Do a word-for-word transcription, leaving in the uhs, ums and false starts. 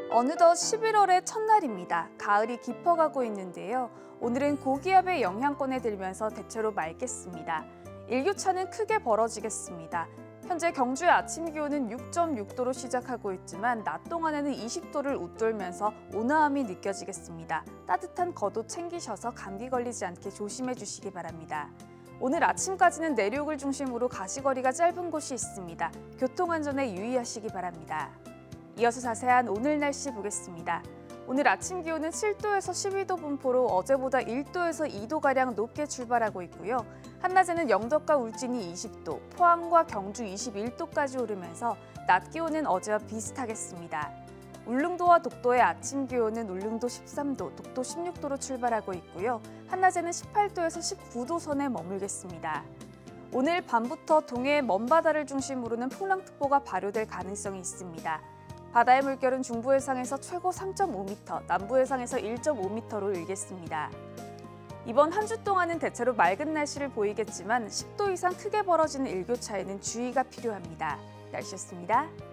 어느덧 십일월의 첫날입니다. 가을이 깊어가고 있는데요. 오늘은 고기압의 영향권에 들면서 대체로 맑겠습니다. 일교차는 크게 벌어지겠습니다. 현재 경주의 아침 기온은 육 점 육 도로 시작하고 있지만 낮 동안에는 이십 도를 웃돌면서 온화함이 느껴지겠습니다. 따뜻한 겉옷 챙기셔서 감기 걸리지 않게 조심해 주시기 바랍니다. 오늘 아침까지는 내륙을 중심으로 가시거리가 짧은 곳이 있습니다. 교통안전에 유의하시기 바랍니다. 이어서 자세한 오늘 날씨 보겠습니다. 오늘 아침 기온은 칠 도에서 십이 도 분포로 어제보다 일 도에서 이 도가량 높게 출발하고 있고요. 한낮에는 영덕과 울진이 이십 도, 포항과 경주 이십일 도까지 오르면서 낮 기온은 어제와 비슷하겠습니다. 울릉도와 독도의 아침 기온은 울릉도 십삼 도, 독도 십육 도로 출발하고 있고요. 한낮에는 십팔 도에서 십구 도 선에 머물겠습니다. 오늘 밤부터 동해의 먼바다를 중심으로는 풍랑특보가 발효될 가능성이 있습니다. 바다의 물결은 중부 해상에서 최고 삼 점 오 미터, 남부 해상에서 일 점 오 미터로 일겠습니다. 이번 한 주 동안은 대체로 맑은 날씨를 보이겠지만 십 도 이상 크게 벌어지는 일교차에는 주의가 필요합니다. 날씨였습니다.